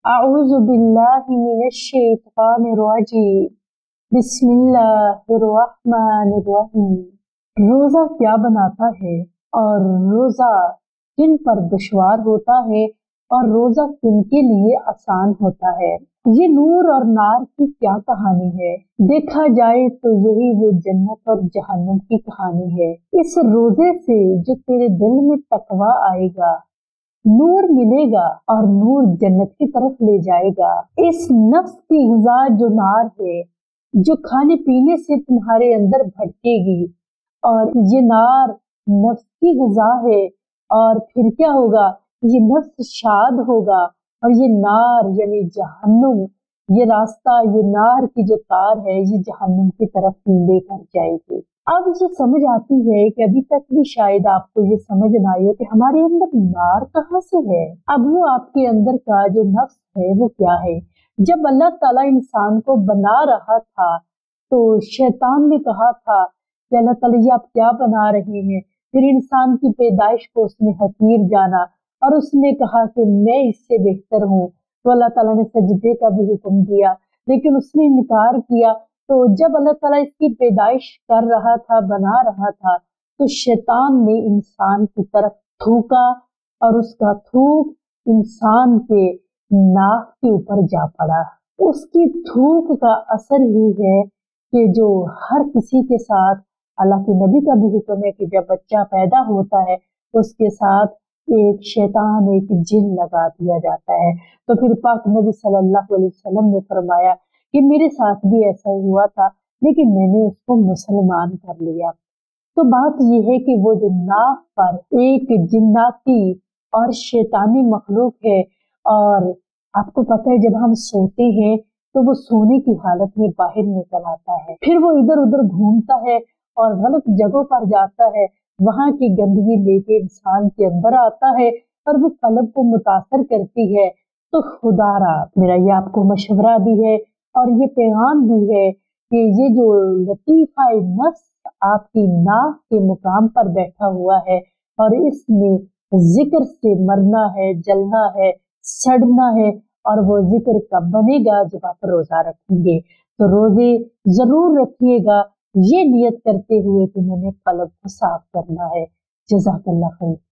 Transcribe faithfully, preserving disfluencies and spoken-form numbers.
अऊज़ु बिल्लाहि मिनश्शैतानिर्रजीम बिस्मिल्लाहिर्रहमानिर्रहीम। रोजा क्या बनाता है और रोजा किन पर दुश्वार होता है और रोजा किन के लिए आसान होता है। ये नूर और नार की क्या कहानी है। देखा जाए तो यही वो जन्नत और जहन्नम की कहानी है। इस रोजे से जो तेरे दिल में तकवा आएगा, नूर मिलेगा और नूर जन्नत की तरफ ले जाएगा। इस नफ्स की ग़िज़ा जो नार है, जो खाने पीने से तुम्हारे अंदर भटकेगी, और ये नार नफ्स की ग़िज़ा है। और फिर क्या होगा, ये नफ्स शाद होगा और ये नार यानी जहन्नुम, ये रास्ता, ये नार की जो तार है, ये जहन्नुम की तरफ लेकर जाएगी। अब ये समझ आती है कि अभी तक भी शायद आपको ये समझ ना आई हो कि हमारे अंदर नार कहाँ से है। अब वो आपके अंदर का जो नफ्स है वो क्या है। जब अल्लाह ताला इंसान को बना रहा था तो शैतान ने कहा था कि अल्लाह ताला ये आप क्या बना रहे हैं। फिर इंसान की पैदाइश को उसने हकीर जाना और उसने कहा कि मैं इससे बेहतर हूँ। तो अल्लाह ताला ने सजदे का भी हुक्म दिया, लेकिन उसने इनकार किया। तो जब अल्लाह ताला इसकी पैदाइश कर रहा था, बना रहा था, तो शैतान ने इंसान की तरफ थूका और उसका थूक इंसान के नाक के ऊपर जा पड़ा। उसकी थूक का असर ही है कि जो हर किसी के साथ, अल्लाह के नबी का भी हुक्म है कि जब बच्चा पैदा होता है तो उसके साथ एक शैतान, एक जिन लगा दिया जाता है। तो फिर पाक नबी सल्लल्लाहु अलैहि वसल्लम ने फरमाया कि मेरे साथ भी ऐसा ही हुआ था, लेकिन मैंने उसको मुसलमान कर लिया। तो बात यह है कि वो जो नाक पर एक जिन्नाती और शैतानी मखलूक है, और आपको पता है जब हम सोते हैं तो वो सोने की हालत में बाहर निकल आता है, फिर वो इधर उधर घूमता है और गलत जगहों पर जाता है, वहां की गंदगी लेके इंसान के अंदर आता है और वो कल्ब को मुतासर करती है। तो खुदारा मेरा ये आपको मशवरा भी है और ये पैगाम भी है कि ये जो लतीफ़ा नफ्स आपकी नाक के मुकाम पर बैठा हुआ है और इसमें जिक्र से मरना है, जलना है, सड़ना है, और वो जिक्र कब बनेगा, जब आप रोजा रखेंगे। तो रोजे जरूर रखिएगा, ये नियत करते हुए कि मैंने कल्ब को साफ करना है। जज़ाकल्लाह खैर।